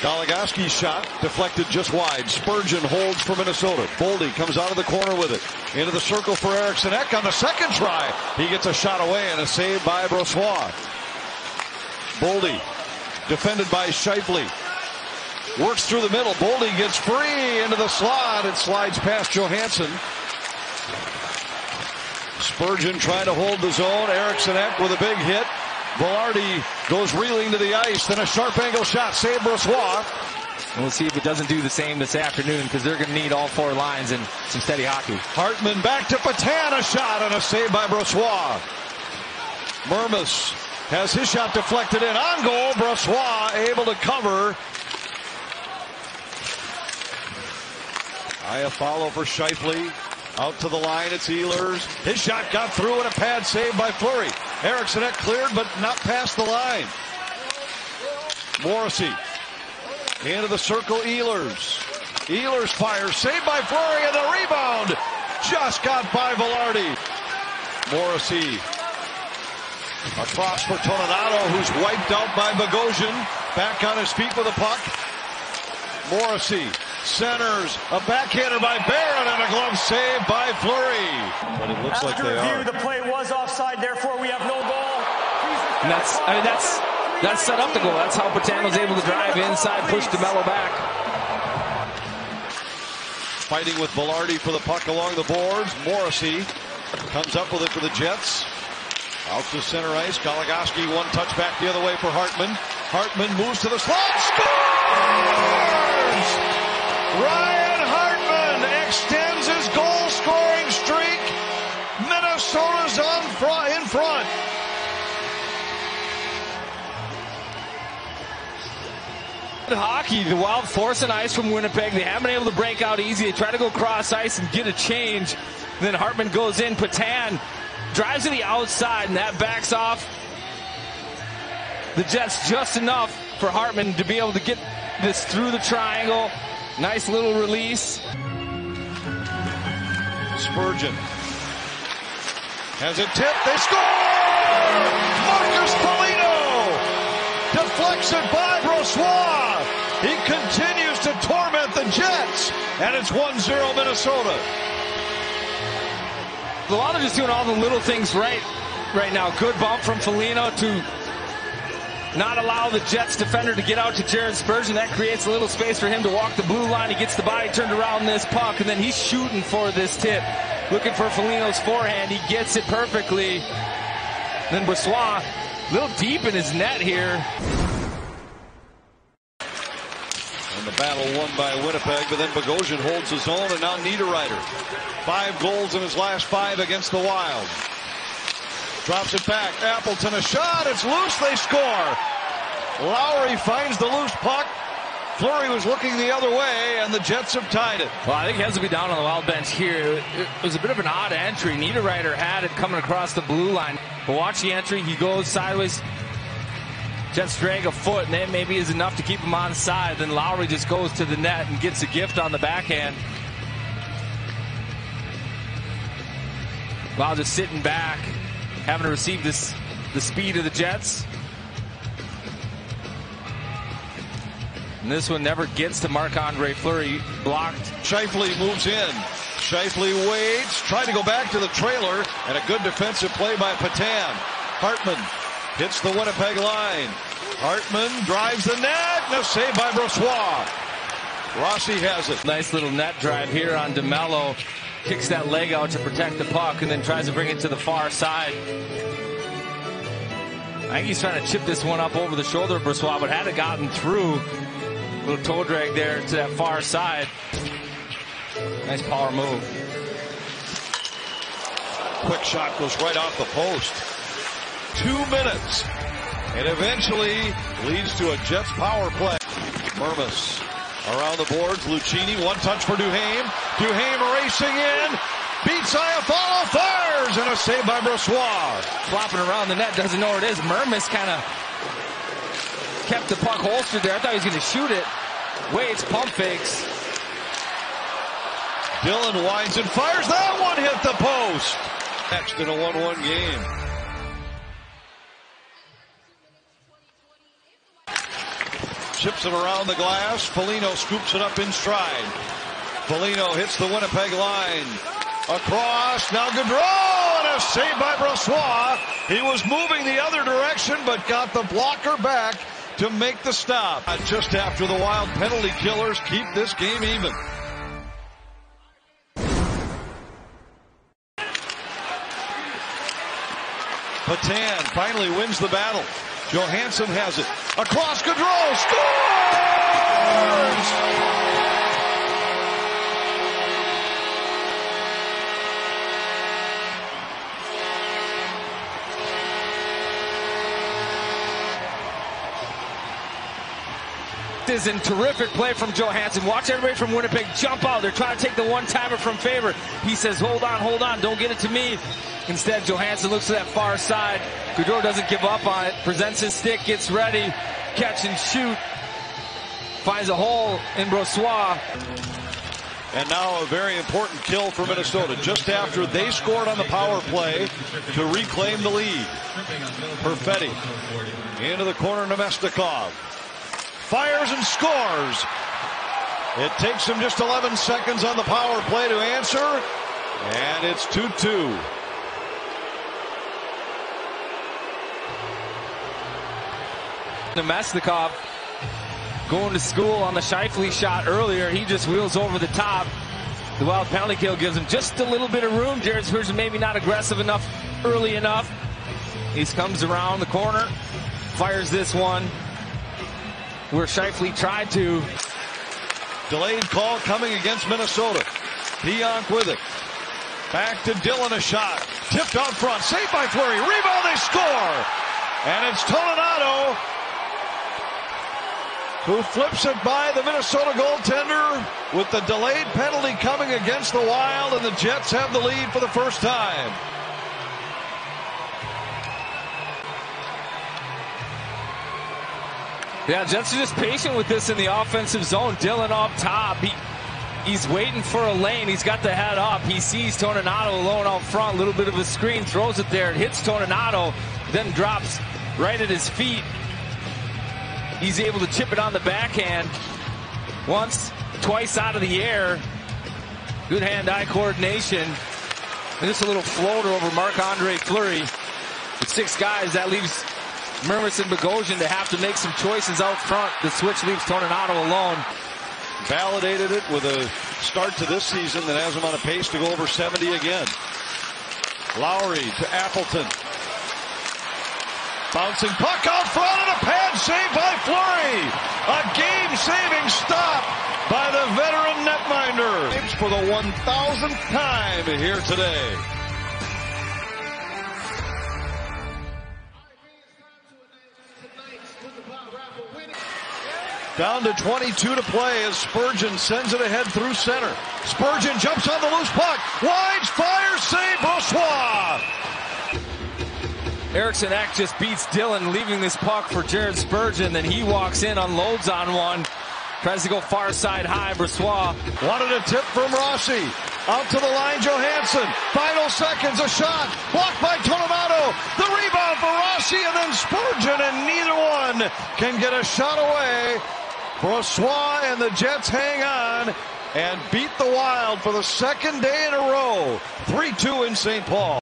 Goligoski's shot deflected just wide. Spurgeon holds for Minnesota. Boldy comes out of the corner with it. Into the circle for Eriksson Ek on the second try. He gets a shot away and a save by Brossoit. Boldy defended by Scheifele. Works through the middle. Boldy gets free into the slot. It slides past Johansson. Spurgeon trying to hold the zone. Eriksson Ek with a big hit. Velarde goes reeling to the ice. Then a sharp angle shot. Save Brossoit. We'll see if it doesn't do the same this afternoon, because they're going to need all four lines and some steady hockey. Hartman back to Petan. A shot and a save by Brossoit. Mermis has his shot deflected in. On goal. Brossoit able to cover. A follow for Scheifele. Out to the line, it's Ehlers. His shot got through and a pad save by Fleury. Eriksson Ek cleared, but not past the line. Morrissey. Into the circle, Ehlers. Ehlers fires, saved by Fleury, and the rebound just got by Velarde. Morrissey. Across for Toninato, who's wiped out by Bogosian. Back on his feet with a puck. Morrissey. Centers, a backhander by Barron, and a glove save by Fleury. But it looks like they are. The play was offside, therefore we have no goal. And that's set up the goal. That's how Petan was able to drive inside, push DeMello back. Fighting with Velarde for the puck along the boards. Morrissey comes up with it for the Jets. Out to center ice. Goligoski one touch back the other way for Hartman. Hartman moves to the slot. Scores! Ryan Hartman extends his goal-scoring streak. Minnesota's in front. Hockey, the Wild forcing ice from Winnipeg. They haven't been able to break out easy. They try to go cross ice and get a change. Then Hartman goes in. Petan drives to the outside, and that backs off the Jets just enough for Hartman to be able to get this through the triangle. Nice little release. Spurgeon has it tipped. They score! Marcus Foligno deflects it by Brossoit. He continues to torment the Jets, and it's 1-0 Minnesota. A lot of just doing all the little things right now. Good bump from Foligno to not allow the Jets defender to get out to Jared Spurgeon. That creates a little space for him to walk the blue line. He gets the body turned around this puck, and then he's shooting for this tip. Looking for Foligno's forehand. He gets it perfectly. Then Brossoit, a little deep in his net here. And the battle won by Winnipeg, but then Bogosian holds his own, and now Niederreiter. 5 goals in his last 5 against the Wild. Drops it back. Appleton a shot. It's loose. They score. Lowry finds the loose puck. Fleury was looking the other way, and the Jets have tied it. Well, I think he has to be down on the Wild bench here. It was a bit of an odd entry. Niederreiter had it coming across the blue line. But watch the entry. He goes sideways. Jets drag a foot, and that maybe is enough to keep him on side. Then Lowry just goes to the net and gets a gift on the backhand. Wild just sitting back, having to receive the speed of the Jets. And this one never gets to Marc-Andre Fleury. Blocked. Scheifele moves in. Scheifele waits, trying to go back to the trailer, and a good defensive play by Petan. Hartman hits the Winnipeg line. Hartman drives the net, and a save by Brossoit. Rossi has it. Nice little net drive here on DeMello. Kicks that leg out to protect the puck, and then tries to bring it to the far side. I think he's trying to chip this one up over the shoulder of Brossoit, but had it gotten through. Little toe drag there to that far side. Nice power move. Quick shot goes right off the post. 2 minutes. And eventually leads to a Jets power play. Mermis around the boards. Lucchini, one touch for Duhaime. Duhaime racing in. Beats Iafallo, fires, and a save by Brossoit. Flopping around the net, doesn't know where it is. Mermis kind of kept the puck holstered there. I thought he was going to shoot it. Waits, pump fakes. Dillon winds and fires. That one hit the post. Next in a 1-1 game. chips it around the glass. Foligno scoops it up in stride. Foligno hits the Winnipeg line. Across, now Gaudreau, and a save by Brossoit. He was moving the other direction, but got the blocker back to make the stop. Just after the Wild penalty killers keep this game even. Petan finally wins the battle. Johansson has it. Across, Gaudreau scores! Is in terrific play from Johansson. Watch everybody from Winnipeg jump out. They're trying to take the one-timer from Faber. He says, hold on, don't get it to me. Instead, Johansson looks to that far side. Gaudreau doesn't give up on it. Presents his stick, gets ready, catch and shoot. Finds a hole in Brossoit. And now a very important kill for Minnesota. Just after they scored on the power play to reclaim the lead. Perfetti into the corner, Namestnikov. Fires and scores. It takes him just 11 seconds on the power play to answer. And it's 2-2. Namestnikov going to school on the Scheifele shot earlier. He just wheels over the top. The Wild penalty kill gives him just a little bit of room. Jared Spurgeon maybe not aggressive enough early enough. He comes around the corner, fires this one where Scheifele tried to. Delayed call coming against Minnesota. Pionk with it. Back to Dillon, a shot. Tipped out front. Saved by Fleury. Rebound, they score. And it's Toninato who flips it by the Minnesota goaltender with the delayed penalty coming against the Wild, and the Jets have the lead for the first time. Yeah, Jets are just patient with this in the offensive zone. Dillon up top. He's waiting for a lane. He's got the head up. He sees Toninato alone out front. A little bit of a screen. Throws it there. It hits Toninato. Then drops right at his feet. He's able to chip it on the backhand. Once, twice out of the air. Good hand-eye coordination. And just a little floater over Marc-Andre Fleury. With 6 guys, that leaves Mermis and Bogosian to have to make some choices out front. The switch leaves Toninato alone. Validated it with a start to this season that has him on a pace to go over 70 again. Lowry to Appleton. Bouncing puck out front and a pad save by Fleury. A game-saving stop by the veteran netminder. For the 1,000th time here today. Down to 22 to play as Spurgeon sends it ahead through center. Spurgeon jumps on the loose puck. Wide fire save, Brossoit. Eriksson Ek just beats Dillon, leaving this puck for Jared Spurgeon. Then he walks in, unloads on one. Tries to go far side high. Brossoit wanted a tip from Rossi. Out to the line, Johansson. Final seconds, a shot. Blocked by Toninato. The rebound for Rossi, and then Spurgeon, and neither one can get a shot away. Brossoit and the Jets hang on and beat the Wild for the second day in a row. 3-2 in St. Paul.